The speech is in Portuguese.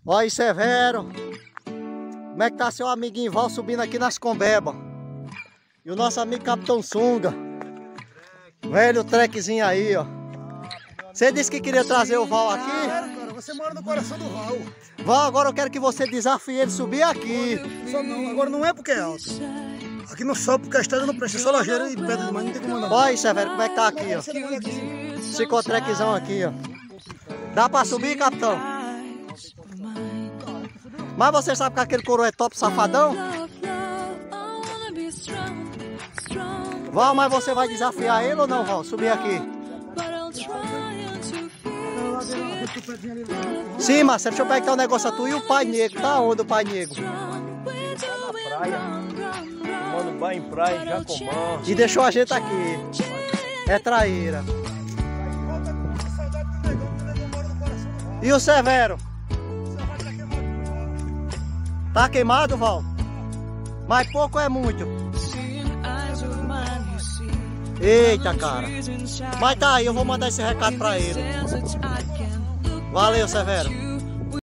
Olha aí, Severo. Como é que tá seu amiguinho Val subindo aqui nas Combebas? E o nosso amigo Capitão Sunga. Velho trequezinho aí, ó. Você disse que queria trazer o Val aqui? Cara, você mora no coração do Val. Val, agora eu quero que você desafie ele subir aqui. Só não, agora não é porque é alto. Aqui não sobe porque a estrada não presta, é só lajeira e pedra demais, não tem como andar. Olha aí, Severo, como é que tá aqui, ó. Psicotrequezão aqui, ó. Dá pra subir, capitão? Mas você sabe que aquele coroa é top safadão? Val, mas você vai desafiar ele ou não, Val? Subir aqui. Sim, Marcelo, deixa eu pegar um negócio a tu. E o Pai Negro? Tá onde o Pai Negro? Tá na praia. Tomando banho em praia, em Jacomã. E deixou a gente aqui. É traíra. E o Severo? Tá queimado, Val? Mas pouco é muito. Eita, cara. Mas tá aí, eu vou mandar esse recado pra ele. Valeu, Severo.